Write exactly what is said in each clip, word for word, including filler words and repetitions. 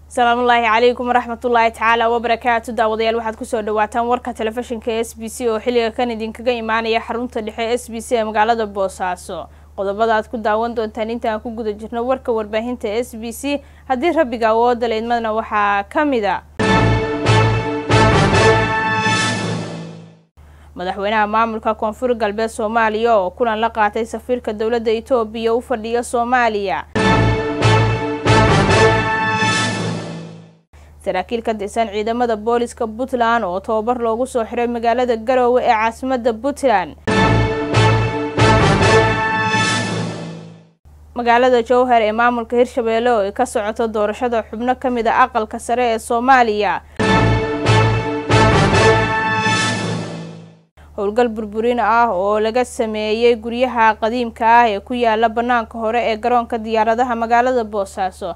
السلام الله عليكم ورحمة الله تعالى وبركاته. داوديال waxaad ku soo dhawaataan warka telefishinka S B C oo xiliga kan idinkaga imaanaya xarunta dhexe S B C ee magaalada Boosaaso. Qodobada aad ku daawan doontaan inta aan ku guda jirno warka warbaahinta S B C hadii Rabbiga oo daleedmadna waxa kamida madaxweynaha maamulka Koonfur Galbeed Soomaaliya oo kulan la qaatay safiirka dawladda Itoobiya u fadhiya Soomaaliya. saraakiil ka tirsan ciidamada booliska Puntland oo tababar loogu soo xiray magaalada Garowe ee caasimadda Puntland. magaalada Jowhar ee maamulka Hirshabeelle oo ka socoto doorashada xubno kamid ah aqalka sare ee Soomaaliya. howlgal burburin ah oo laga sameeyay guryaha qadiimka ah ee ku yaala banaanka hore ee garoonka diyaaradaha magaalada Boosaaso.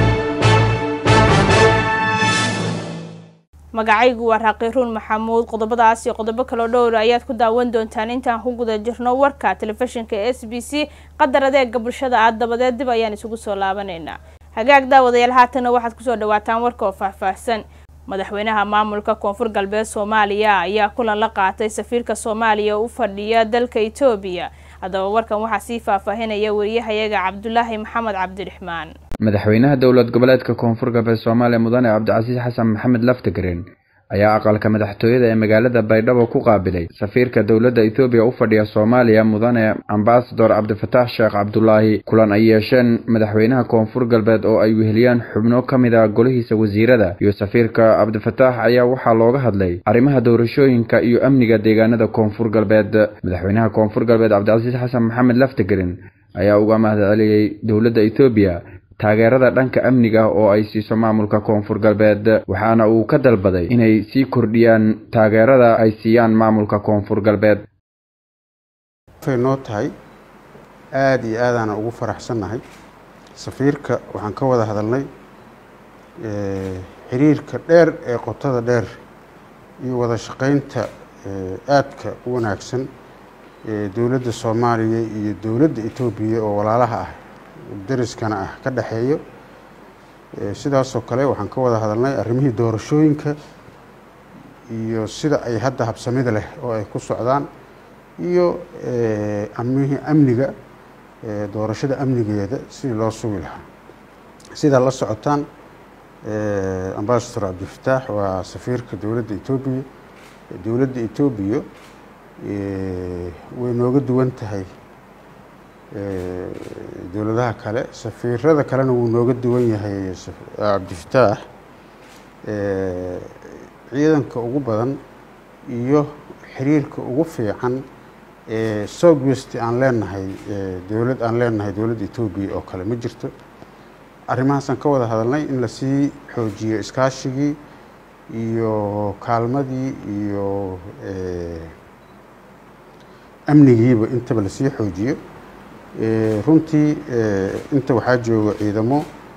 magacaygu waa Raqiirun Maxamuud. qodobadaas iyo qodobo kale oo dhowr ayaad ku daawan doontaan intaan ku guda jirno warka telefishinka S B C qadar adeega bulshada aad dabadeed dib ayaan isugu soo laabaneynaa. hagaag daawadayaal haatan waxaad ku soo dhawaataan warka oo faahfaahsan. madaxweynaha maamulka Koonfur Galbeed Soomaaliya ayaa kulan la qaatay safiirka Soomaaliya u fadhiya dalka Itoobiya. hadaba warkan waxa si faahfaahinaya wariyahayaga Cabdullaahi Maxamed Cabdiraxmaan. madaxweynaha dawlad goboleedka Koonfur Galbeed Soomaaliya mudane Cabdicasiis Xasan Maxamed Laftagreen ayaa aqalka madaxtooyada ee magaalada Baydhabo ku qaabilay safiirka dawladda Itoobiya u fadhiya Soomaaliya mudane Ambassador Cabdifataax Sheekh Cabdullaahi. kulan ay yeesheen madaxweynaha Koonfur Galbeed oo ay weheliyaan xubno kamid ah golahiisa wasiirada iyo safiirka Cabdifataax ayaa waxa looga hadlay arrimaha doorashooyinka iyo amniga deegaanada Koonfur Galbeed. madaxweynaha Koonfur Galbeed Cabdicasiis Xasan Maxamed Laftagreen ayaa uga mahadceliyay dawladda Itoobiya taageerada dhanka amniga oo ay siiso maamulka Koonfur Galbeed, waxaana uu ka dalbaday inay sii kordhiyaan taageerada ay siiyaan maamulka Koonfur Galbeed. Feenoo tahay aad iyo aad aan ugu faraxsanahay safiirka. waxaan ka wada hadalnay ee xiriirka dheer ee qotada dheer iyo wada shaqeynta aadka u wanaagsan ee dawladda Soomaaliya iyo dawladda Itoobiya oo walaalaha ah dariskana ah ka dhaxeeyo. sidaas oo kale waxaan ka wada hadalnay arrimihii doorashooyinka iyo sida ay hadda habsamida leh oo ay ku socdaan iyo amnihii amniga doorashada amnigeeda sidii loo sugi lahaa. sida la socotaan Ambassador Cabdifataax waa safiirka dawladda Itoobiya. dawladda Itoobiya way nooga duwan tahay dawladaha kale. safiirada kalena wuu nooga duwan yahay Cabdifataax. ciidanka ugu badan iyo xiriirka ugu fiican ee Southwest aan leenahay dawlad aan leenahay dawladda Itoobiya oo kale ma jirto. arrimahaasaan ka wada hadalnay in la sii xoojiyo iskaashigii iyo kaalmadii iyo amnigiiba intaba la sii xoojiyo. runtii inta waxaa jooga ciidamo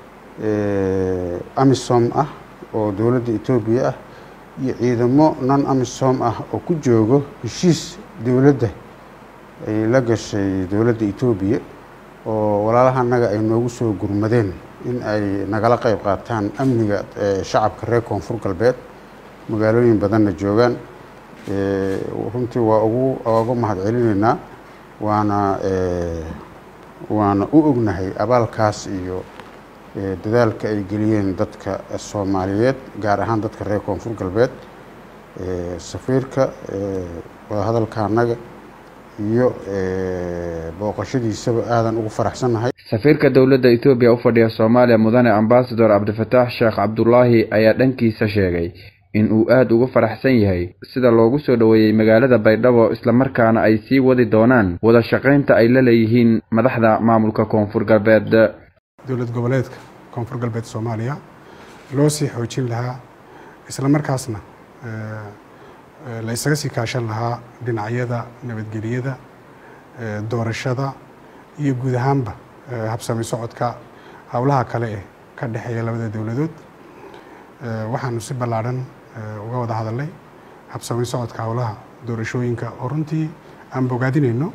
amisom ah oo dawladda Itoobiya ah iyo ciidamo non amisom ah oo ku joogo heshiis dawladda ay la gashay dawladda Itoobiya oo walaalaha anaga ay noogu soo gurmadeen in ay nagala qayb qaataan amniga shacabka reer Koonfur Galbeed magaalooyin badanna joogaan. runtii waa ugu ugu mahadcelinaynaa waana waana u ognahay abaalkaas iyo dadaalka ay geliyeen dadka Soomaaliyeed gaar ahaan dadka reer Koonfur Galbeed. safiirka wada hadalka anaga iyo booqashadiisaba aadan ugu faraxsanahay. safiirka dawladda Itoobiya u fadhiya Soomaaliya mudane Ambassador Cabdifataax Sheekh Cabdullaahi ayaa dhankiisa sheegay in uu aad uga faraxsan yahay sida loogu soo dhaweeyay magaalada Baydhabo isla markaana ay sii wadi doonaan wada shaqeynta ay la leeyihiin madaxda maamulka Koonfur Galbeed. dawlad goboleedka Koonfur Galbeed Soomaaliya loo sii xoojin lahaa isla markaasna la isaga sii kaashan lahaa dhinacyada nabadgelyada doorashada iyo guud ahaanba habsami socodka hawlaha kale ee ka dhaxeeya labada dawladood. waxaanu si ballaaran uga wada hadalnay habsami socodka hawlaha doorashooyinka oo runtii aan bogaadinayno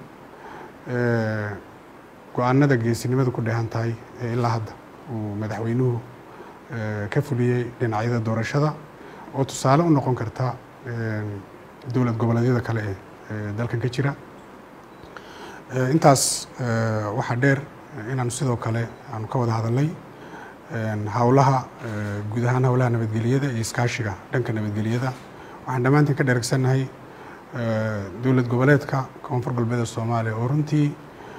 go'aanada geesinimada ku dheehan tahay ilaa hadda uu madaxweynuhu ka fuliyey dhinacyada doorashada oo tusaale u noqon karta dowlad goboleedyada kale ee dalkan ka jira. intaas waxa dheer inaan sidoo kale aan ka wada hadalnay hawlaha guud ahaan hawlaha nabadgelyada iyo iskaashiga dhanka nabadgelyada. waxaan dhammaantiin ka dheregsanahay dowlad goboleedka koonfur galbeed Soomaaliya oo runtii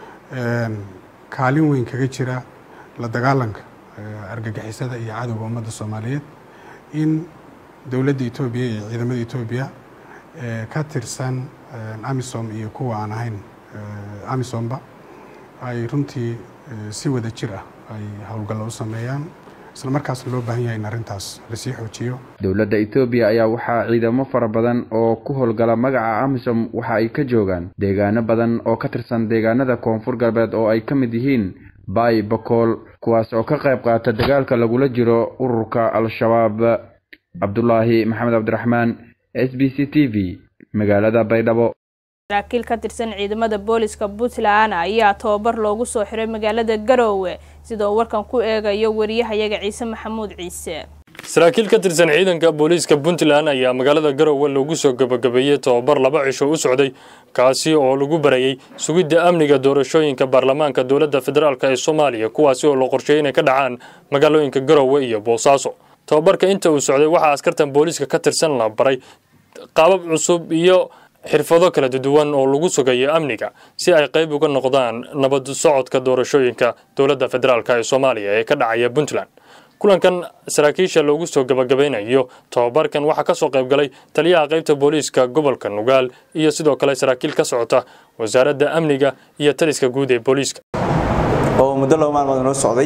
kaalin weyn kaga jira la dagaalanka argagixisada iyo cadawga ummadda Soomaaliyeed in dowladda Itoobiya iyo ciidamada Itoobiya ka tirsan AMISOM iyo kuwa aan ahayn AMISOMba ay runtii si wada jir ah ay hawlgallo u sameeyaan isla markaasna loo baahan yahay in arrintaas la sii xoojiyo. dowladda Itoobiya ayaa waxaa ciidamo fara badan oo ku howlgala magaca AMISOM waxa ay ka joogaan deegaano badan oo ka tirsan deegaanada koonfur galbeed oo ay ka mid yihiin Bay Bakool kuwaas oo ka qayb qaata dagaalka lagula jiro ururka Al-Shabaab. Cabdullaahi Maxamed Cabdiraxmaan S B C T V magaalada Baydhabo. saraakiil ka tirsan ciidamada booliska Puntland ayaa tababar loogu soo xiray magaalada Garowe sida uu warkan ku eegayo wariyahayaga Ciise Maxamuud Ciise. saraakiil ka tirsan ciidanka booliska Puntland ayaa magaalada Garowe loogu soo gabagabeeyay tababar laba cisho u socday kaasi oo lagu barayay sugidda amniga doorashooyinka baarlamaanka dowladda federaalka ee Soomaaliya kuwaasi oo la qorsheeyay inay ka dhacaan magaalooyinka Garowe iyo Boosaaso. tababarka inta uu socday waxa askartan booliska ka tirsan la baray qaabab cusub iyo xirfado kala duwan oo lagu sugayo amniga si ay qayb uga noqdaan nabad socodka doorashooyinka dowladda federaalka ee Soomaaliya ee ka dhacaya Puntland. kulankan saraakiisha loogu soo gabagabeynayo tababarkan waxa ka soo qayb galay taliyaha qaybta booliska gobolka Nugaal iyo sidoo kale saraakiil ka socota wasaaradda amniga iyo taliska guud ee booliska oo muddo laba maalmood noo socday.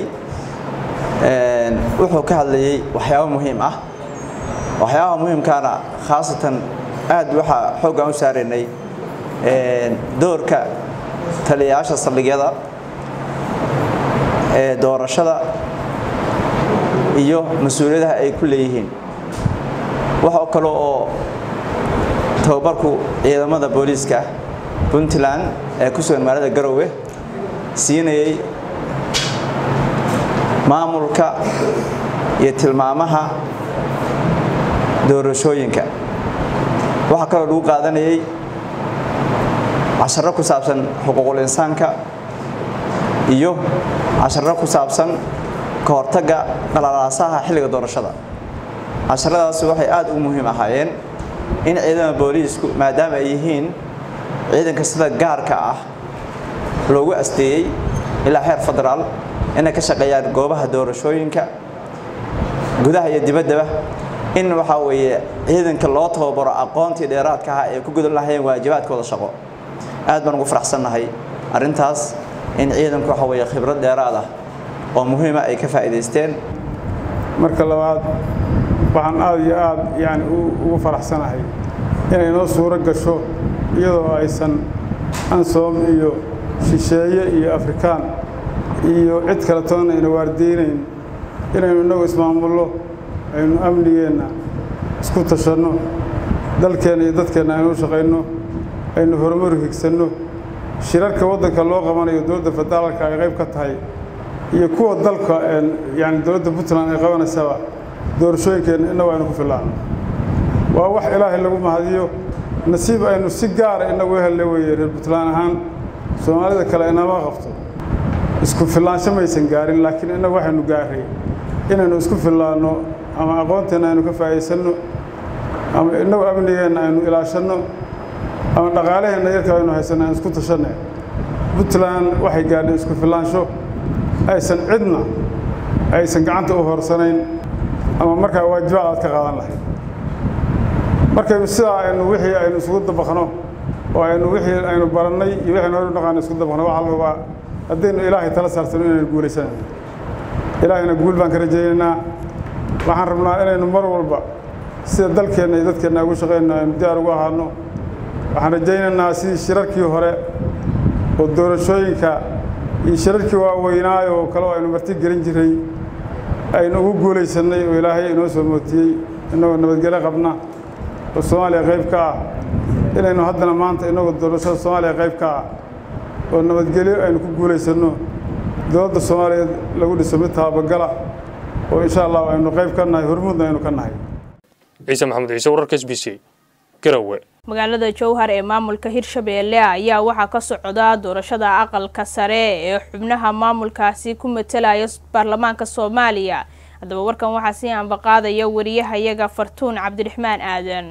een wuxuu ka hadlayay waxyaabo muhiim ah waxyaabo muhiimkaana khaasatan aad waxa xoog aan u saareynay een doorka taliyaasha saldhigyada ee doorashada iyo mas'uuliyadaha ay ku leeyihiin. waxa kale oo tababarku ciidamada booliska Puntland ee ku sugan magaalada Garowe siinayay maamulka iyo tilmaamaha doorashooyinka. waxa kale oo lagu qaadanayay casharro ku saabsan xuquuqul insaanka iyo casharro ku saabsan ka hortagga qalalaasaha xilliga doorashada. casharradaas waxay aad u muhiim ahaayeen in ciidamada boolisku maadaama ay yihiin ciidanka sida gaarka ah loogu asteeyay ilaa heer federaal inay ka shaqeeyaan goobaha doorashooyinka gudaha iyo dibaddaba in waxa weeye ciidanka loo tababaro aqoontii dheeraadka ah ee ku gudan lahaayeen waajibaadkooda shaqo. aad baan ugu faraxsanahay arrintaas in ciidanku waxa weeye khibrad dheeraad ah oo muhiim ah ay ka faa'iideysteen. marka labaad waxaan aad iyo aad yani ugu faraxsanahay inay noo suuro gasho iyadoo aysan AMISOM iyo shisheeye iyo Afrikaan iyo cid kale toona ayna waardeynayn inaynu inagu ismaamulno aynu amnigeena isku tashanno dalkeena iyo dadkeena aynu u shaqayno aynu horumar higsanno shirarka waddanka loo qabanayo dowladda federaalka ay qayb ka tahay iyo kuwa dalka yani dowladda Puntland ay qabanaysaa doorashooyinkeena inagu aynu ku filaano. waa wax ilaahay lagu mahadiyo nasiib aynu si gaar ah inagu helay weeye reer Puntland ahaan Soomaalida kale inama qabto isku filaansho maysan gaarin laakiin inagu waxaynu gaaray inaynu isku filaano ama aqoonteena aynu ka faa'iideysano ama inagu amnigeena aynu ilaashano ama dhaqaalaheena yarka aynu haysanaa isku tashanay. Puntland waxay gaadhay isku filaansho aysan cidna aysan gacanta u horsanayn ama markaa waajibaad aad ka qaadan lahayd. markaynu sidaa aynu wixii aynu isugu dabaqno oo aynu wixii aynu barannay iyo wixii hore u dhaqaanay isku dabaqno waxa la hubaa haddaynu ilaahay tala saarsano inaynu guulaysan. ilaahayna guul baan ka rajaynaynaa. waxaan rabnaa inaynu mar walba sida dalkeenna iyo dadkeenna ugu shaqeyno aynu diyaar ugu ahaano. waxaan rajaynaynaa sidii shirarkii hore oo doorashooyinka iyo shirarkii waaweynaayo oo kale aynu marti gelin jiray aynu ugu guulaysanay oo ilaahay inoo soo mootiyey inagoo nabadgelyo qabna oo Soomaaliya qayb ka ah inaynu haddana maanta inagoo doorashada Soomaaliya qayb ka ah oo nabadgelyo aynu ku guulaysano dowladda Soomaaliyeed lagu dhiso mid taabagala oo insha allah aynu qayb ka nahay hormuudna aynu ka nahay. ciise maxamed ciise wararka S B C Garowe. magaalada Jowhar ee maamulka Hirshabelle ayaa waxaa ka socda doorashada aqalka sare ee xubnaha maamulkaasi ku metelaya baarlamaanka Soomaaliya. haddaba warkan waxaa si anba qaadaya wariyahayaga Fartuun Cabdiraxmaan Aadan.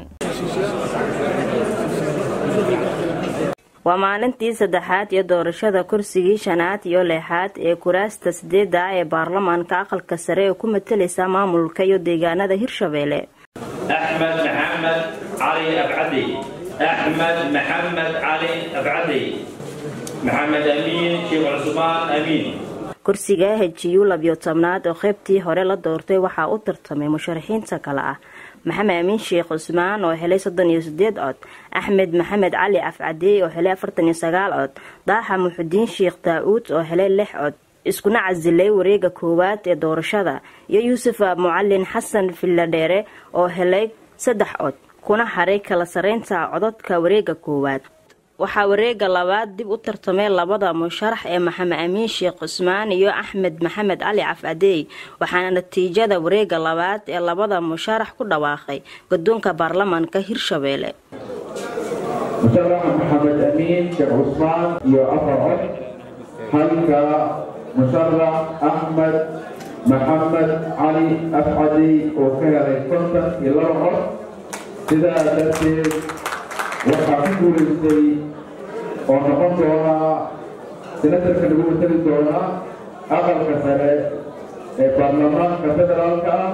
waa maalintii saddexaad ee doorashada kursigii shanaad iyo lixaad ee kuraasta sideedda ee baarlamaanka aqalka sare ee ku metelaysa maamulka iyo deegaanada Hirshabelle. أحمد محمد علي أبعدي أحمد محمد علي أبعدي محمد أمين شيخ عثمان أمين. kursiga hejiyo labiyo tobnaad oo qaybtii hore la doortay waxaa u tartamay musharaxiinta kale ah maxamed amiin sheekh cusmaan oo helay soddon iyo siddeed cod, axmed maxamed cali afcadey oo helay afartan iyo sagaal cod, daaxa muxudiin sheekh daa'uud oo helay lix cod, iskuna casilay wareega koowaad ee doorashada, iyo yuusuf mucalin xasan filadheere oo helay saddex cod kuna haray kala sareynta codadka wareega koowaad. waxaa wareega labaad dib u tartamay labada musharax ee maxamed amiin sheekh cusmaan iyo axmed maxamed cali afcadey, waxaana natiijada wareega labaad ee labada musharax ku dhawaaqay guddoonka baarlamaanka Hirshabelle. musharax maxamed amiin sheekh cusmaan iyo afar cod, halka musharax axmed maxamed cali afcadey oo ka helay konton iyo laba cod. sidaa darteed waxaa ku guulaystay oo noqon doonaa senatarka lagu matali doonaa aqalka sare ee baarlamaanka federaalka ah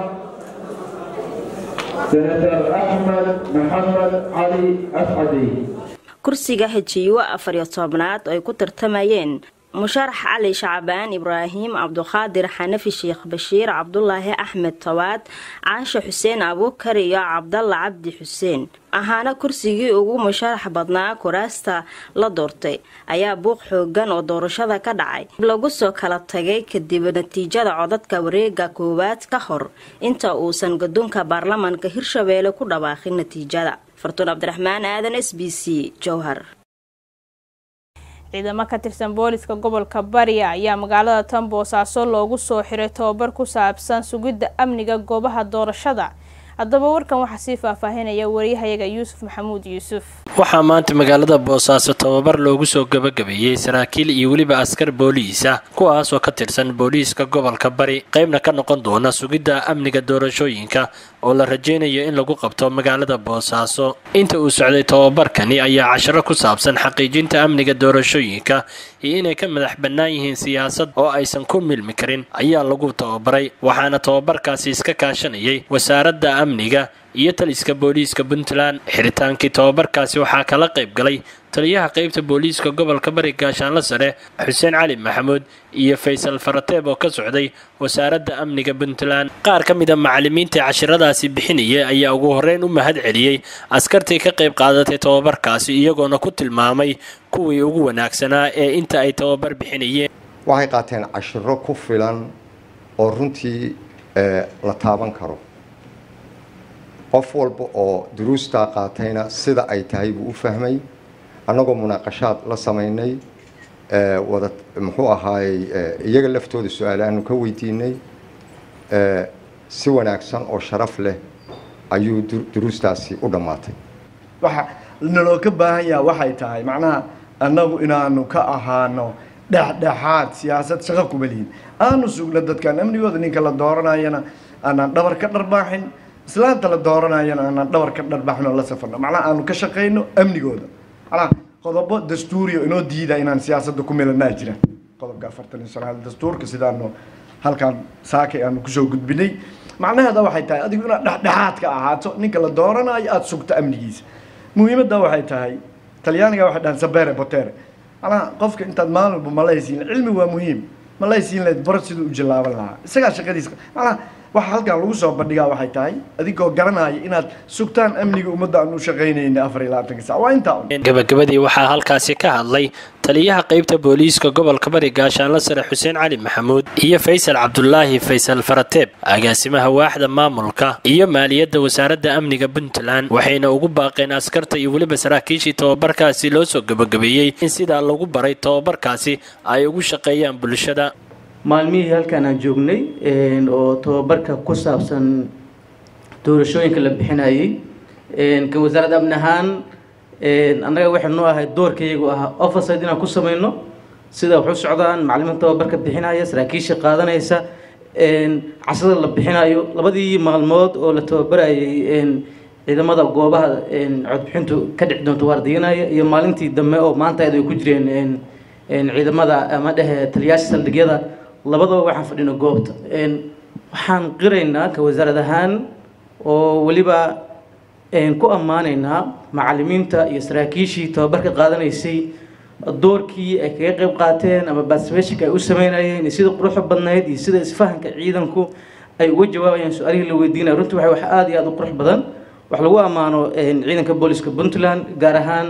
senator axmed maxamed cali afcadey. kursiga hejiyo afar iyo tobnaad oo ay ku tartamayeen musharax cali shacbaan ibraahim cabduqaadir xanafi sheekh bashiir cabdulaahi axmed tawaad caasha xuseen abuukar iyo cabdalla cabdi xuseen ahaana kursigii ugu musharax badnaa kuraasta la doortay ayaa buuq xoogan oo doorashada ka dhacay lagu soo kala tagay kadib natiijada codadka wareega koowaad ka hor inta uusan guddoonka baarlamaanka Hirshabelle ku dhawaaqin natiijada. Fartuun Cabdiraxmaan Aadan, S B C Jowhar. ciidamo ka tirsan booliska gobolka Bari ayaa magaalada Tamboosaso loogu soo xiray tababar ku saabsan sugidda amniga goobaha doorashada. haddaba warkan waxaa sii faahfaahinaya wariyahayaga Yuusuf Maxamuud Yuusuf. waxaa maanta magaalada Boosaaso tababar loogu soo gabagabeeyay saraakiil iyo waliba askar booliis ah kuwaas oo ka tirsan booliiska gobolka Bari qaybna ka noqon doona sugidda amniga doorashooyinka oo la rajeynayo in lagu qabto magaalada Boosaaso. inta uu socday tababarkani ayaa casharo ku saabsan xaqiijinta amniga doorashooyinka iyo inay ka madax bannaan yihiin siyaasad oo aysan ku milmi karin ayaa lagu tababaray, waxaana tababarkaasi iska kaashanayay wasaaradda amniga iyo taliska booliiska Puntland. xiritaankii tababarkaasi waxaa kala qayb galay taliyaha qaybta booliiska gobolka Bari gaashaanle sare Xuseen Cali Maxamuud iyo Faysal Farateeb oo ka socday wasaaradda amniga Puntland. qaar ka mid ah macallimiinta cashiradaasi bixinaya ayaa ugu horeyn u mahad celiyay askartii ka qayb qaadatay tababarkaasi iyagoona ku tilmaamay kuwii ugu wanaagsanaa ee inta ay tababar bixinayeen. waxay qaateen cashiro ku filan oo runtii la taaban karo. qof walba oo duruusta qaatayna sida ay tahay buu u fahmay. annagoo munaaqashaad la sameynay ee wada muxuu ahaay iyaga laftooda su'aalaanu ka weydiinay ee si wanaagsan oo sharaf leh ayuu duruustaasi u dhamaatay. waxa naloo ka baahan yahay waxay tahay macnaha annagu inaanu ka ahaano dhexdhexaad siyaasad shaqo ku baliin aanu sugna dadkan amnigooda ninka la dooranayana aanan dhabar ka dharbaaxin islaanta la dooranayana aanan dhabar ka dharbaaxin oo la safarno macnaha aanu ka shaqeyno amnigooda. ala qodobo dastuuriyo inoo diida inaan siyaasadda ku meelanaa jiraan. qodobka afartan iyo sagaal dastuurka sidaanu halkan saakay aanu kusoo gudbinay macnaheeda waxay tahay adigu inaad dhexdhexaad ka ahaato ninka la dooranayo aad sugto amnigiisa. muhiimadda waxay tahay talyaaniga waxay dhahan sabere potere ala qofka intaad maalin walba malaysiin cilmi waa muhiim malaysiin leed bar sidoo u jalaaban lahaa isaga shaqadiisa ala waxa halkan lagu soo bandhigaa waxay tahay adigoo garanaya inaad sugtaan amniga ummadda aanu shaqeynayna afar iyo labaatan saac waa inta. gabagabadii waxaa halkaasi ka hadlay taliyaha qaybta booliiska gobolka Bari gaashaanle sare Xuseen Cali Maxamuud iyo Faysal Cabdulaahi Faysal Farateeb agaasimaha waaxda maamulka iyo maaliyadda wasaaradda amniga Puntland, waxayna ugu baaqeen askarta iyo waliba saraakiishii tababarkaasi loo soo gabagabeeyay in sida lagu baray tababarkaasi ay ugu shaqeeyaan bulshada. maalmihii halkaan aan joognay oo tababarka ku saabsan doorashooyinka la bixinayay ka wasaaradda amni ahaan annaga waxay noo ahayd doorkayagu ahaa oversight inaan ku samayno sida wax u socdaan macallimiin tababarka bixinaya saraakiisha qaadanaysa casada la bixinayo labadii maalmood oo la tababarayay ciidamada goobaha codbixintu ka dhici doonto waardiyanaya iyo maalintii dambe oo maanta ay ku jireen ciidamada ama dhehe taliyaasha saldhigyada labadaba waxaan fadhino goobta waxaan qiraynaa ka wasaarad ahaan oo weliba ku ammaanaynaa macallimiinta iyo saraakiishii tababarka qaadanaysay doorkii ay kaga qayb qaateen ama participation-ka ay u sameynayeen sida quruxda badnayd iyo sida isfahanka ciidanku ay uga jawaabayaan su'aalihii la weydiinay runtii waxay wax aad iyo aad u qurux badan wax lagu ammaano ciidanka booliska Puntland gaar ahaan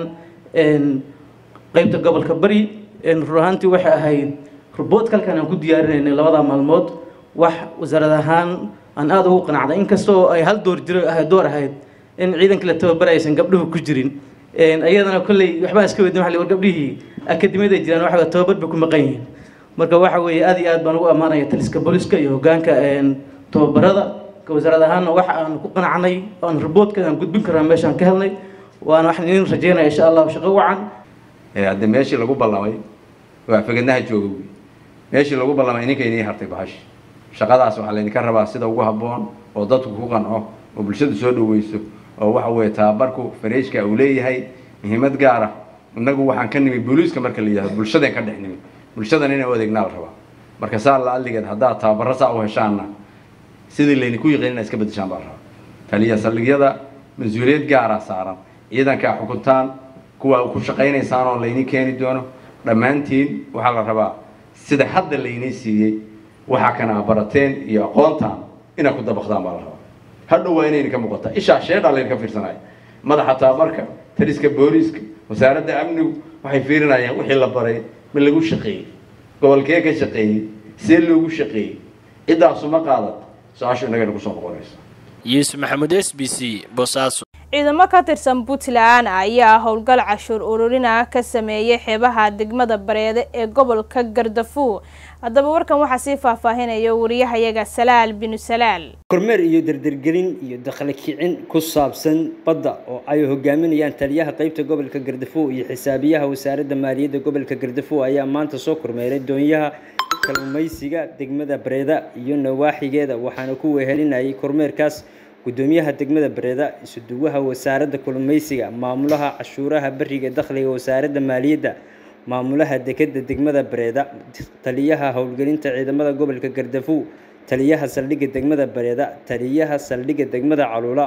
qaybta gobolka Bari ruuxantii waxay ahayd report kalkan aan ku diyaarinaynay labada maalmood wax wasaarad ahaan aan aad ugu qanacday inkastoo ay hal door jiro ahayd door ahayd in ciidanka la tababaraysan gabdhuhu ku jirin ayadana kulley waxbaa iska weydin waxa la gabdhihii akademiyada jiraan waxa tababar bay ku maqan yihiin marka waxa weeye aad iyo aad baan ugu ammaanaya taliska booliska iyo hoggaanka tababarada ka wasaarad ahaan waxa aan ku qanacnay aan report-ka aan gudbin karnaa meeshaan ka helnay waana waxaan idin rajeynayaa insha Allah shaqo wacan ee hadda meeshii lagu ballamay waa fagadnaha joogo meeshii lagu ballamay ninka inay hartay bahash shaqadaas waxa la idinka rabaa sida ugu habboon oo dadku ku qanco oo bulshadu soo dhaweyso oo waxa weeye tababarku fareeshka uu leeyahay muhiimad gaar ah inagu waxaan ka nimi booliska marka la yiraahdo bulshada ka dhexnimi bulshadana inay u adeegnaa rabaa marka saa la aligeed hadaa tababar saa u heshaana sidii leeyni ku yaqaan iska bedeshaan baa rabaa taliya saldhigyada mas'uuliyad gaar ah saaran ciidanka xukuntaan kuwa ku shaqeynaysan oo leeyni keeni doono dhamaantiin waxa la rabaa sida hadda leeyni siiyay waxa kana barateen iyo aqoontaan ina ku dabaqdaan baa la rabaa hadda waa inay ka muuqata isha sheeda leen ka fiirsanay madaxa tababarka taliska booliska wasaaradda amnigu waxay fiirinayaan wixii la baray ma lagu shaqeeyay gobolkee ka shaqeeyay si loogu shaqeeyay idaas uma qaadad saasho inaga ku soo noqonaysa Yusuf Maxamed S B C Boosaaso ciidamo ka tirsan Puntland ayaa howlgal cashuur ururina ka sameeyay xeebaha degmada Bareede ee gobolka Gaardafuu haddaba warkan waxa si faahfaahinaya wariyahayaga Salaal bin Salaal kormeer iyo dardargelin iyo dakhli kicin ku saabsan badda oo ay hogaaminayaan taliyaha qaybta gobolka Gaardafuu iyo xisaabiyaha wasaaradda maaliyadda gobolka Gaardafuu ayaa maanta soo kormeeray doonyaha kalluumaysiga degmada Bareeda iyo nawaaxigeeda waxaana ku wehelinayay kormeerkaas gudoomiyaha degmada Bareeda isuduwaha wasaaradda kalluumaysiga maamulaha cashuuraha bariga dakhliga wasaaradda maaliyadda maamulaha dekedda degmada Bareeda taliyaha howlgelinta ciidamada gobolka Gaardafuu taliyaha saldhigga degmada Bareeda taliyaha saldhigga degmada Calula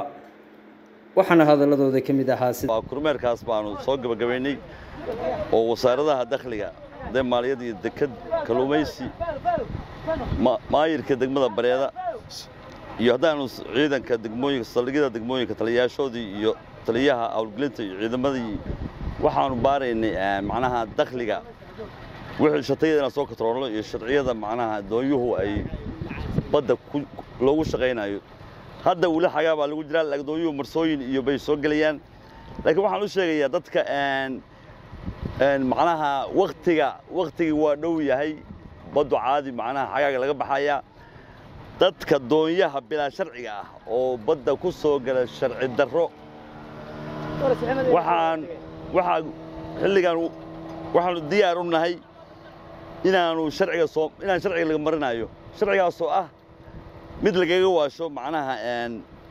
waxaana hadaladooda kamid ahaa sida kormeerkaas baanu soo gabagabeynay oo wasaaradaha dakhliga de maaliyadda iyo deked kalluumaysi maayirka degmada Bareeda iyo hadaan ciidanka degmooyinka saldhigyada degmooyinka taliyaashoodii iyo taliyaha howlgelinta iyo ciidamadii waxaanu baaraynay macnaha dakhliga wixii shatayada soo kontrolo iyo sharciyada macnaha doonyuhu ay badda loogu shaqeynayo hadda wali xagaa baa lagu jiraa laga doonyuhu marsooyin iyo bay soo galayaan laakiin waxaan u sheegayaa dadka aan aan macnaha waqtiga waqtigi waa dhow yahay baddu caadi macnaha xagaaga laga baxaya dadka doonyaha bilaa sharciga ah oo badda ku soo gala sharci darro waxaan waxa xilligan waxaanu diyaar u nahay inaanu sharciga soo inaan sharciga laga marinayo sharcigaas oo ah mid lagaga waasho macnaha aan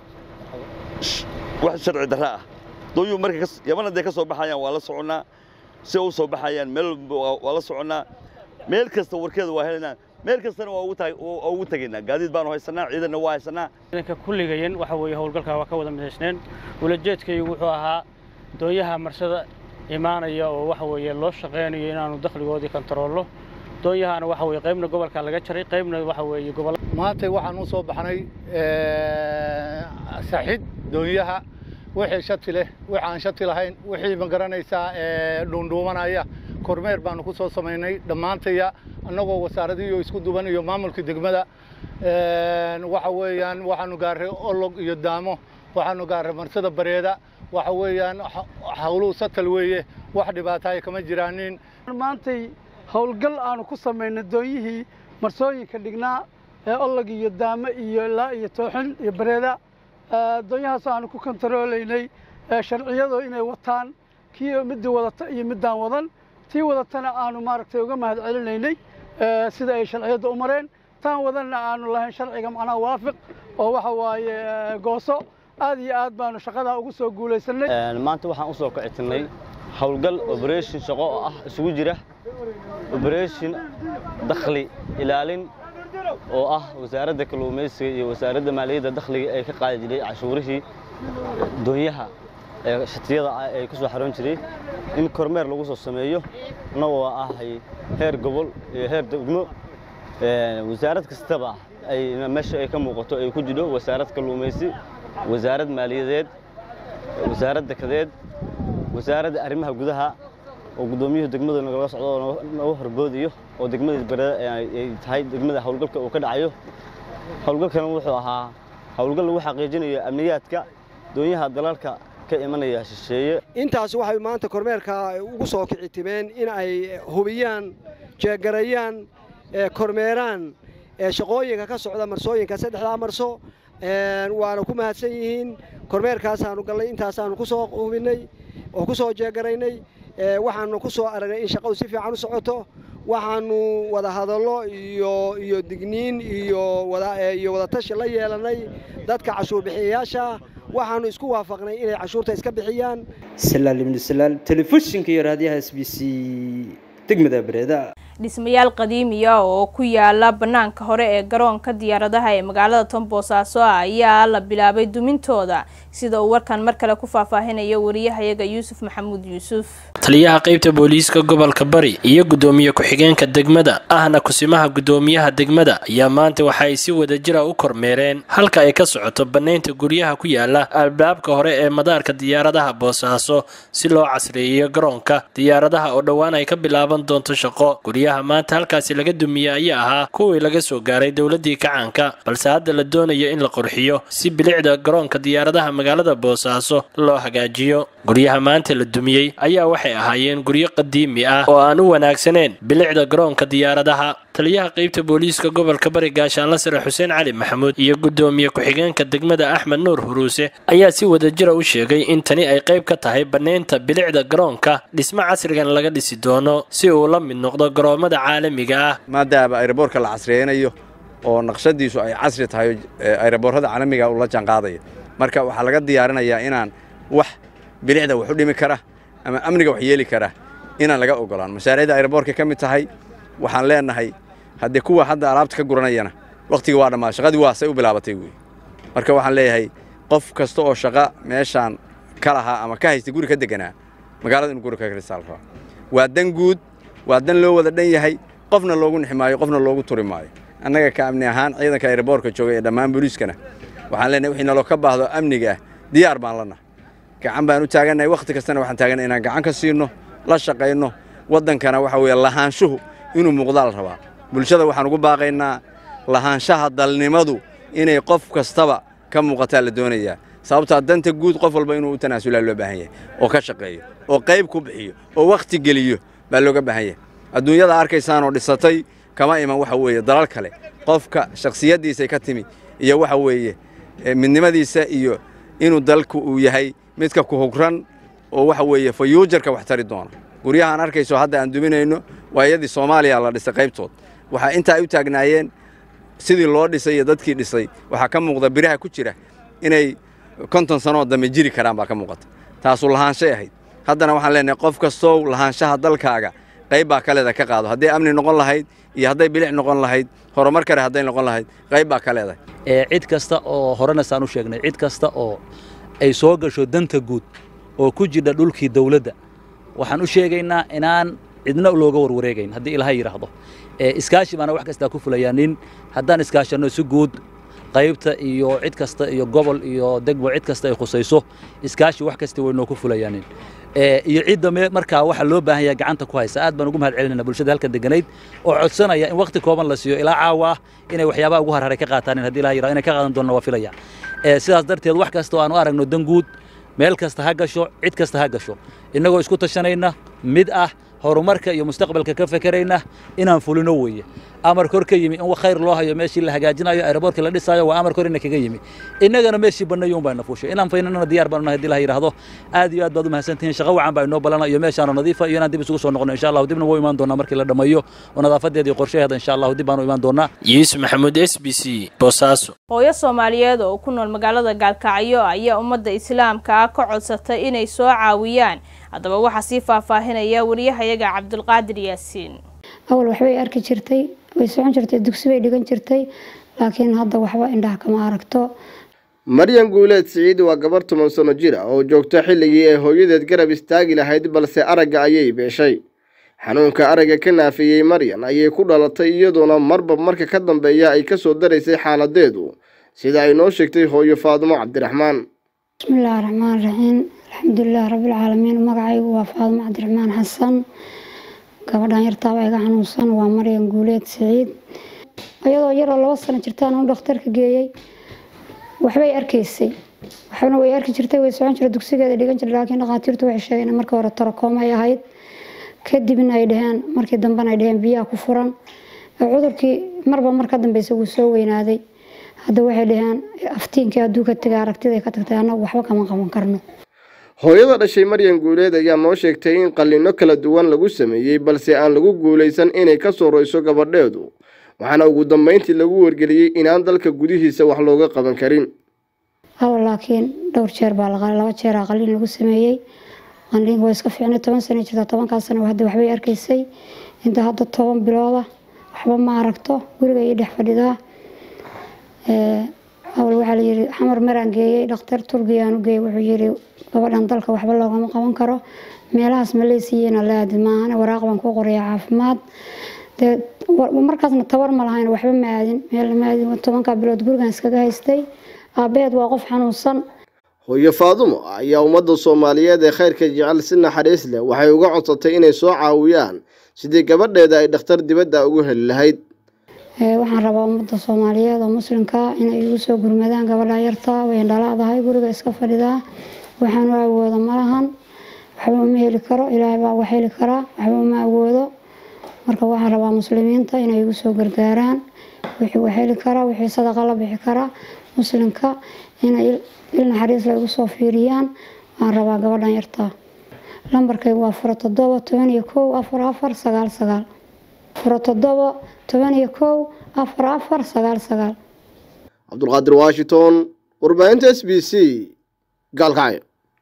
wax sharci darro ah doonyo markay yamana de ka soo baxayaan waa la soconaa si uu soo baxayaan meel waa la soconaa meel kasta warkeeda waa helinaa meel kastana waa ugu taag ugu tageynaa gaadiid baan haysanaa ciidanna waa haysanaa ciidanka kulligayn waxa weeye howlgalka waa ka wada mideysneen walajeedkaygu wuxuu ahaa doonyaha marsada imaanaya oo waxa weeye loo shaqeynayo inaanu dakhligoodii kontaroolo doonyahana waxa weeye qaybna gobolka laga jaray qaybna waxa weeye gobol maanta waxaan u soo baxnay ee saxid doonyaha wixii shati leh wixii aan shati lahayn wixii ma garanaysaa ee dhuundhuumanaya kormeer baanu ku soo sameynay dhamaantaya annagoo wasaaradii isku duban iyo maamulka degmada ee waxa weeyaan waxaanu gaaray olog iyo daamo waxaanu gaaray marsada Bareeda waxa weeyaan hawlu satal weeye wax dhibaato ay kama jiraanin maantay howlgal aanu ku sameynay doonyihii marsooyinka dhignaa ee olog iyo daame iyo ilaa iyo tooxin iyo bareeda doonyahaas aanu ku kontaroolaynay sharciyadu inay wataan kii midii wadata iyo midaan wadan tii wadatana aanu maaragtay uga mahad celinaynay sida ay sharciyada u mareen tan wadanna aanu lahayn sharciga macnaha waafiq oo waxa waaye gooso aad iyo aad baanu shaqada ugu soo guulaysanay maanta waxaan u soo kicitinay hawlgal operation shaqo oo ah isugu jira operation dakhli ilaalin oo ah wasaaradda kalluumaysiga iyo wasaaradda maaliyadda dakhliga ay ka qaadi jiray cashuurihii doonyaha ee shatiyada ay ku soo xaroon jiray in kormeer lagu soo sameeyo anagoo ah heer gobol iyo heer degmo wasaarad kastaba ay meesha ay ka muuqato ay ku jiro wasaarad kalluumaysi wasaarad maaliyadeed wasaaradda kadeed wasaaradda arrimaha gudaha oo gudoomiyuhu degmada nagala socdo oo horboodiyo oo degmada barada ay tahay degmada hawlgalka uu ka dhacayo hawlgalkan wuxuu ahaa hawlgal lagu xaqiijinayo amniyaadka doonyaha dalalka ka imanaya shisheeye intaas waxay maanta kormeerka ugu soo kicitimeen in ay hubiyaan jeegarayaan kormeeraan shaqooyinka ka socda marsooyinka saddexda marso waana ku mahadsan yihiin kormeerkaas aanu galnay intaas aanu ku soo hubinay oo ku soo jeegaraynay waxaanu ku soo aragnay in shaqadu si fiican u socoto waxaanu wada hadallo iyo iyo digniin iyo wada iyo wada tashi la yeelanay dadka cashuur bixiyayaasha waxaanu isku waafaqnay inay cashuurta iska bixiyaan salaal ibn salaal telefishinka iyo raadiyaha S B C degmada Bareeda dhismayaal qadiimiya oo ku yaala banaanka hore ee garoonka diyaaradaha ee magaalada Boosaaso ayaa la bilaabay dumintooda sida uu warkan mar kale ku faahfaahinayo wariyahayaga Yuusuf Maxamuud Yuusuf taliyaha qaybta booliiska gobolka Bari iyo gudoomiye ku-xigeenka degmada ahna kusimaha gudoomiyaha degmada ayaa maanta waxa ay si wada jira u kormeereen halka ay ka socoto banaynta guryaha ku yaala albaabka hore ee madaarka diyaaradaha Boosaaso si loo casriyeeyo garoonka diyaaradaha oo dhawaan ay ka bilaaban doonto shaqo maanta halkaasi laga dumiyay ayaa ahaa kuwii laga soo gaaray dawladii kacaanka balse hadda la doonayo in la qurxiyo si bilicda garoonka diyaaradaha magaalada Boosaaso loo hagaajiyo guryaha maanta la dumiyay ayaa waxay ahaayeen guryo qadiimi ah oo aan u wanaagsaneen bilicda garoonka diyaaradaha taliyaha qaybta booliiska gobolka Bari gaashaanle sare Xuseen Cali Maxamuud iyo gudoomiye ku-xigeenka degmada Axmed Nuur Huruuse ayaa si wada jira u sheegay in tani ay qayb ka tahay banaynta bilicda garoonka dhismo casrigan laga dhisi doono si uu la mid noqdo garoomada caalamiga ah maadaama aeroboortka la casriyeynayo oo naqshadiisu ay casri tahay aeroboorada caalamiga uu la jaan qaadayo marka waxa laga diyaarinayaa inaan wax bilicda wax u dhimi kara ama amniga wax yeeli kara inaan laga ogolaan mashaariicda aeroboortka ka mid tahay waxaan leenahay haddii kuwa hadda alaabta ka guranayana waqtiga waa dhammaa shaqadii waa say u bilaabatay wey marka waxaan leeyahay qof kasta oo shaqa meeshaan ka lahaa ama ka haystay guri ka deganaa magaalada inuu guri ka kristal rabo waa dan guud waa dan loo wada dhan yahay qofna loogu nixmaayo qofna loogu turi maayo annaga ka amni ahaan ciidanka aeroboortka jooga ee dhammaan booliiskana waxaan leenahay wixii naloo ka baahdo amniga ah diyaar baan lanahay gacan baan u taaganahay waqti kastana waxaan taaganahay inaan gacan ka siino la shaqayno waddankana waxa weeye lahaanshuhu inuu muuqdaal rabaa bulshada waxaan ugu baaqaynaa lahaanshaha dalnimadu inay qof kastaba ka muuqataa la doonayaa sababtaa danta guud qof walba inuu u tanaasulaa loo baahan yahay oo ka shaqeeyo oo qayb ku bixiyo oo waqti geliyo baa looga baahan yahay adduunyada arkaysaan oo dhisatay kama iman waxa weeye dalal kale qofka shakhsiyadiisa ka timi iyo waxa weeye midnimadiisa iyo inuu dalku uu yahay midka ku hogran oo waxa weeye fayuujarka wax tari doona guryahan arkayso hadda aan duminayno waayadii Soomaaliya la dhisay qaybtood waxa inta ay u taagnaayeen sidii loo dhisay iyo dadkii dhisay waxa ka muuqda biraha ku jira inay konton sano dambe jiri karaan baa ka muuqata taas u lahaanshay ahayd haddana waxaan leenahay qof kastoo lahaanshaha dalkaaga qayb baa kaleeda ka qaado haddii amni noqon lahayd iyo hadday bilic noqon lahayd horumar kale hadday noqon lahayd qayb baa kaleeda ee cid kasta oo horena saan u sheegnay cid kasta oo ay soo gasho danta guud oo ku jira dhulkii dawladda waxaan u sheegaynaa inaan cidna looga warwareegayn haddii ilaahay yiraahdo ee iskaashi baana wax kasta ku fulayaanin haddaan iskaashano si guud qaybta iyo cid kasta iyo gobol iyo degmo cid kasta ay khusayso iskaashi wax kasta way noo ku fulayaanin ee iyo cidda markaa waxa loo baahan yahay gacanta ku haysa aad baan ugu mahad celinayna bulshada halka deganayd oo codsanaya in waqti kooban la siiyo ilaa caawa inay waxyaabaha ugu harharay ka qaataan haddii ilaahay yiraahdo inay ka qaadan doonaan waa filaya ee sidaas darteed wax kasta oo aan u aragno dan guud meel kasta ha gasho cid kasta ha gasho inagoo isku tashanayna mid ah horumarka iyo mustaqbalka ka fakarayna inaan fulino weeye amar kor ka yimi in wax khayr loo hayo meeshii la hagaajinayo aeroboortka la dhisayo waa amar kor ina kaga yimi innagana meeshii bannayo baa nafuushay inaan faynana diyaar baan nahay dilaha yiraahdo aad iyo aad baad u mahadsantihiin shaqo wacan baa inoo balanayo meeshaan nadiifa iyo inaan dib isugu soo noqono insha Allah dibna wuu imaan doonaa markii la dhameeyo oo nadaafadeeda iyo qorshaheeda insha Allah dib baan u imaan doonaa Yuusuf Maxamuud S B C Boosaaso hooyo Soomaaliyeed oo ku nool magaalada Gaalkacyo ayaa ummadda Islaamka ka codsatay inay soo caawiyaan hadaba waxa si faahfaahinaya wariyahayaga Cabdulqaadir Yaasiin awal waxbay arki jirtay way socon jirtay dugsi bay dhigan jirtay laakiin hadda waxba indhaha kama aragto Maryan Guuleed Saciid waa gabar toban sano jir ah oo joogta xilligii ay hooyadeed garab istaagi lahayd balse aragga ayay beeshay xanuunka aragga ka naafiyay Maryan ayay ku dhalatay iyadoona marba marka ka dambeeya ay ka soo daraysay xaaladeedu sida ay noo sheegtay hooyo Faadimo Cabdiraxmaan Bismillahir Rahmaanir Rahiim alxamdulillaah rabbil caalamiin magacaygu waa Faadimo Cabdiraxmaan Xasan gabadhan yartaa way ga xanuunsan waa Maryan Guuleed Saciid ayadoo yar laba sano jirtaan oo dhakhtarka geeyay waxbay arkaysay waxna way arki jirtay way socon jirtay dugsigeeda dhigan jirtay laakiin dhaqaatiirtu waxay sheegeen markii hore tarakooma ay ahayd kadibna ay dhaheen markii dambana ay dhaheen biyaha ku furan cudurkii marba marka dambeysay uu soo weynaaday hadda waxay dhaheen aftiinkii hadduu ka tagay aragtida ka tagtay anagu waxba kama qaban karno hooyada dhashay Maryan Guuleed ayaa noo sheegtay in qalliino kala duwan lagu sameeyay balse aan lagu guuleysan inay ka soo royso gabadheedu waxaana ugu dambeyntii lagu wargeliyay inaan dalka gudihiisa wax looga qaban karin aw laakiin dhowr jeer baa la laba jeer qalliin lagu sameeyay qalliin way iska fiicnay toban sano jirta toban ka sano hadda waxbay arkaysay inta hadda toban bilooda waxba ma aragto guriga ay dhex fadhidaa ee awal waxa la yiri xamar maraan geeyay dhakhtar Turkiyan u geeyay wuxuu yiri gabadhan dalka waxba loogama qaban karo meelahaas Malaysiyaana la aadmaan waraaq baan ku qoray caafimaad markaasna tabar ma lahayn waxba ma aadin meel ma aadin toban ka bilood gurigan iskaga haystay aabeed waa qof xanuunsan hooyo Faadimo ayaa ummadda Soomaaliyeed ee khayrka jecel si naxariis leh waxay uga codsatay inay soo caawiyaan sidii gabadheeda ay dhakhtar dibadda ugu heli lahayd ee waxaan rabaa ummadda Soomaaliyeed oo muslimka inay igu soo gurmadaan gabadha yarta way dhalaadahay guriga iska fadhidaa waxaan u awoodo malahan waxba ma heli karo ilaahay baa wax heli kara waxba ma awoodo marka waxaan rabaa muslimiinta inay igu soo gargaaraan wixii wax heli kara wixii sadaqa la bixi kara muslimka inay il naxariis la igu soo fiiriyaan aan rabaa gabadhan yarta lambarkaygu waa furo toddoba toban iyo kow afar afar sagaal sagaal furo toddoba toban iyo kow afar afar sagaal sagaal Cabdulqaadir Washington warbaahinta S B C Gaalkacyo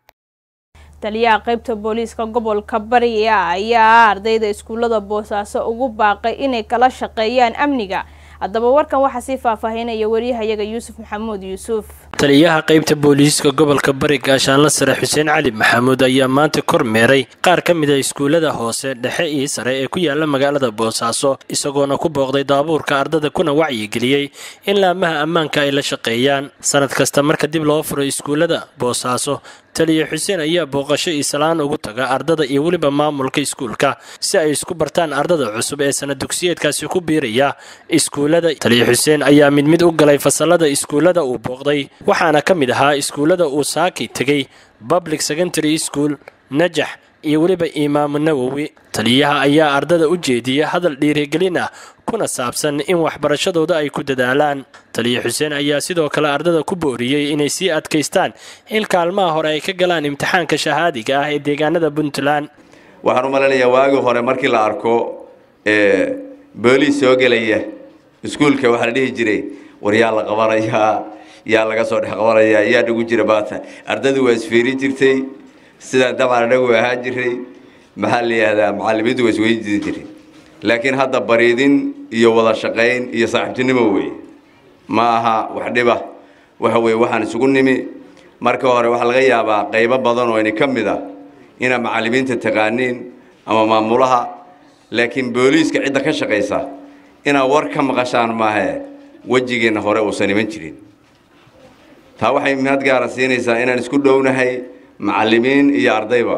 taliyaha qaybta booliiska gobolka Bari ayaa ardayda iskuulada Boosaaso ugu baaqay inay kala shaqeeyaan amniga hadaba warkan waxa si faahfaahinaya wariyahayaga Yuusuf Maxamuud Yuusuf taliyaha qaybta booliiska gobolka Bari gaashaanle sare Xuseen Cali Maxamuud ayaa maanta kormeeray qaar ka mid ah iskuulada hoose dhexe iyo sare ee ku yaala magaalada Boosaaso isagoona ku booqday daabuurka ardada kuna wacyi geliyay in laamaha ammaanka ay la shaqeeyaan sanad kasta marka dib loo furo iskuulada Boosaaso taliye Xuseen ayaa booqasho islaan ugu taga ardada iyo waliba maamulka iskuulka si ay isku bartaan ardada cusub ee sanad dugsiyeedkaasi ku biiraya iskuulada taliye Xuseen ayaa mid mid u galay fasalada iskuulada uu booqday waxaana ka mid ahaa iskuulada uu saaki tagay Public Secondary School Najax iyo waliba Imaam Nawawi taliyaha ayaa ardada u jeediyay hadal dhiirigelin ah kuna saabsan in waxbarashadooda ay ku dadaalaan taliye Xuseen ayaa sidoo kale ardada ku booriyay inay si adkaystaan in kaalmaha hore ay ka galaan imtixaanka shahaadiga ah ee deegaanada Puntland waxaan u maleynayaa waagi hore markii la arko ee booliis soo galaya iskuulka waxa la dhihi jiray war yaa la qabanaya yaa laga soo dhex qabanaya yaa dhigu jira baata ardadu waa isfiiri jirtay sida dabcan anagu ahaa jiray maxaa la yiraahdaa macallimiintu way isweydiin jireen laakiin hadda bariidin iyo wada shaqayn iyo saaxiibtinimo way ma aha wax dhiba waxa way waxaan isugu nimi marka hore waxa laga yaabaa qaybo badan oo inay kamid ah ina macallimiinta taqaaniin ama maamulaha laakiin booliiska cidda ka shaqeysa ina war ka maqashaan maahe wajigeena hore oo saniman jirin taa waxay mahad gaar ah siinaysaa inaan isku dhownahay macallimiin iyo ardayba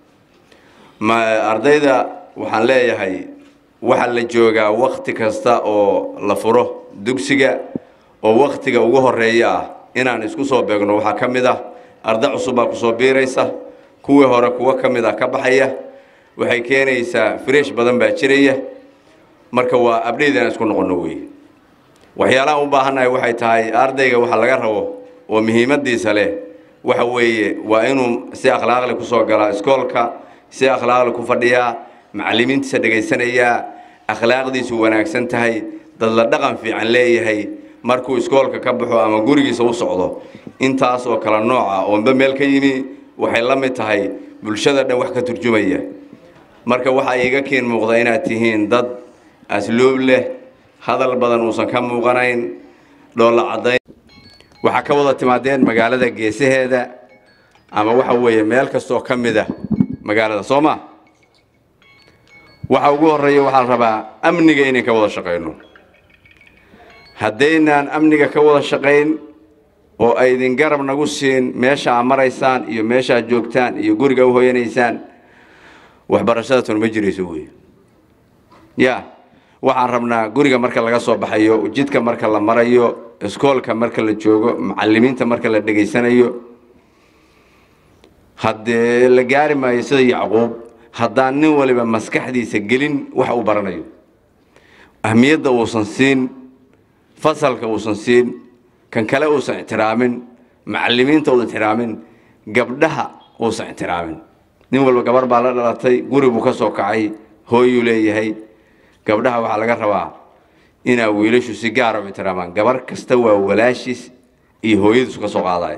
ma ardayda waxaan leeyahay waxa la joogaa waqti kasta oo la furo dugsiga oo waqtiga ugu horeeya ah inaan isku soo beegno waxa kamid ah arday cusub baa ku soo biiraysa kuwa hore kuwa kamid ah ka baxaya waxay keenaysaa fresh badan baa jiraya marka waa update aan isku noqono weey waxyaalaha u baahanahay waxay tahay ardayga waxa laga rabo oo muhiimadiisa leh waxa weeye waa inuu si akhlaaq leh ku soo galaa iskoolka si akhlaaq leh ku fadhiyaa macallimiintiisa dhageysanaya akhlaaqdiisu wanaagsan tahay dad la dhaqan fiican leeyahay markuu iskoolka ka baxo ama gurigiisa u socdo intaas oo kala nooc ah oo meel ka yimi waxay la mid tahay bulshada dhan wax ka turjumaya marka waxa iiga keen muuqda inaad tihiin dad asluub leh hadal badan uusan ka muuqanayn dhoolla cadayn waxa ka wada timaadeen magaalada geesaheeda ama waxa weeye meel kasta oo ka mid ah magaalada Soomaa waxa ugu horeeya waxa la rabaa amniga inay ka wada shaqeyno haddeenaan amniga ka wada shaqeyn oo ay idin garab nagu siin meesha aad maraysaan iyo meesha aad joogtaan iyo guriga u hooyanaysaan waxbarashada tan ma jirayso weey ya waxaan rabnaa guriga marka laga soo baxayo jidka marka la marayo iskoolka marka la joogo macallimiinta marka la dhageysanayo haddii la gaari maayo sida Yacquub haddaan nin waliba maskaxdiisa gelin wax uu baranayo ahmiyadda uusan siin fasalka uusan siin kan kale uusan ixtiraamin macallimiinta uusan ixtiraamin gabdhaha uusan ixtiraamin nin walba gabar baa la dhalatay guri buu ka soo kacay hooyo leeyahay gabdhaha waxa laga rabaa inaa wiilashu si gaar ah u ixtiraamaan gabar kasta waa walaashiis iyo hooyadiisu ka soo qaaday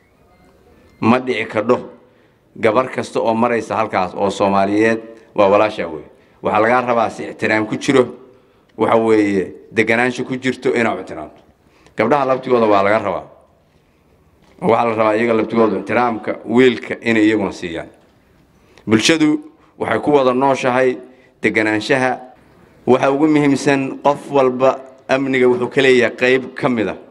ma dhici kadho gabar kasta oo maraysa halkaas oo Soomaaliyeed waa walaasha weey waxa laga rabaa si ixtiraam ku jiro waxa weeye deganaansho ku jirto inaa ixtiraamto gabdhaha labtigooda waa laga rabaa waxa la rabaa iyaga labtigooda ixtiraamka wiilka inay iyaguna siiyaan bulshadu waxay ku wada nooshahay deganaanshaha waxa ugu muhiimsan qof walba amniga wuxuu ka leeyahay qayb kamid ah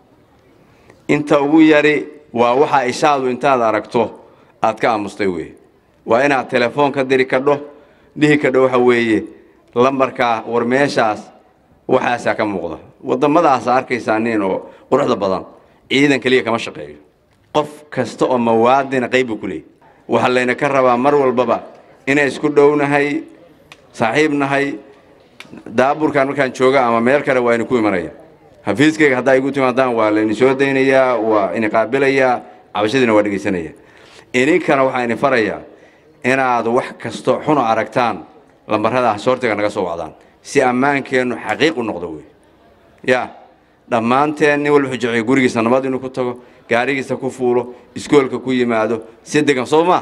inta ugu yari waa waxa ishaadu intaad aragto aad ka aamustay weey waa inaad telefoon ka diri kadho dhihi kadho waxa weeye lambarka war meeshaas waxaas ka muuqda wadamadaas arkaysaa nin oo quruxda badan ciidan kaliya kama shaqeeyo qof kasta oo mawaadin qayb ku leeyahay waxa leena ka rabaa mar walbaba inay isku dhownahay saaxiibnahay daaburkan markaan jooga ama meel kale waa inuu ku imanaya hafiiskayga hadaa igu timaadaan waa la soo deynayaa waa in qaabilaya cabashadina waa dhageysanaya ininkana waxa in faraya inaad wax kasto xun aragtaan lambarada soortiga naga soo wacdaan si ammaankeenu xaqiiq u noqdo weey ya dhamaanteen nin walba xujay gurigiisa nabad inuu ku tago gaarigiisa ku fuulo iskoolka ku yimaado si degan Soomaa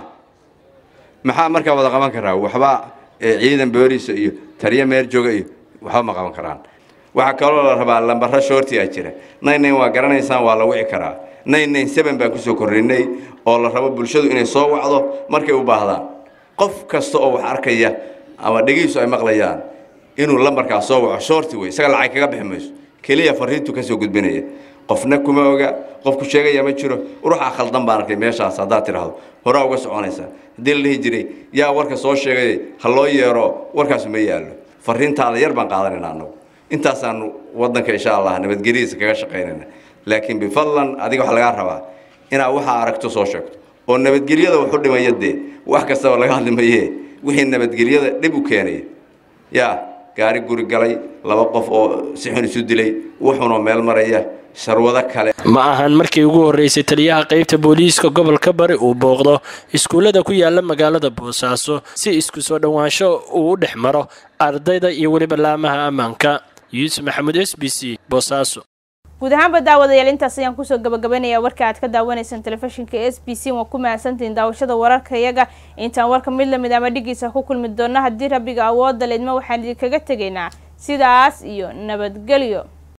maxaa markaa wada qaban karaa waxba ciidan booliis iyo tariya meer jooga iyo waxa ma qaban karaan waxa kale oo la rabaa lambarra shorti ah jira nine waa garanaysaan waa la wici karaa nine seven baan ku soo korinay oo la rabo bulshadu inay soo wacdo markay u baahdaan qof kasta oo wax arkaya ama dhagiisu ay maqlayaan inuu lambarka soo waco shorti way isaga lacag kaga bixmayso kaliya fariintu ka soo gudbinaya qofna kuma oga qof ku sheegaya ma jiro ruuxa khaldan baan arkay meeshaas hadaa tiraahdo hore uga soconaysa hadii la jiray yaa warka soo sheegay ha loo yeero warkaas ma yaalo fariintaada yar baan qaadanayna anagu intaasaan wadanka insha Allah nabadgelyadiisa kaga shaqeynayna laakiin bifadlan adiga waxa laga rabaa inaa waxa aragto soo sheegto oo nabadgelyada wuxuu dhimayade wax kasta oo laga hadlimaye wixii nabadgelyada dib u keenay ya gaari guri galay laba qof oo si xun isu dilay wuxuuna meel maraya sharwada kale ma ahan markii ugu horeysay taliyaha qaybta booliiska gobolka Bari uu booqdo iskuulada ku yaala magaalada Boosaaso si isku soo dhawaansho uu u dhexmaro ardayda iyo waliba laamaha ammaanka Yuusuf Maxamed S B C Boosaaso guud ahaan daawadayaal intaas ayaan kusoo gabagabanayaa warka aad ka daawanaysan telefishinka S B C waa ku mahadsantiin daawashada wararka iyaga intaan warka mid la mid ama dhigiisa ku kulmi doona haddii rabbiga awoodda leedma waxaan idinkaga tegaynaa sidaas iyo nabadgelyo.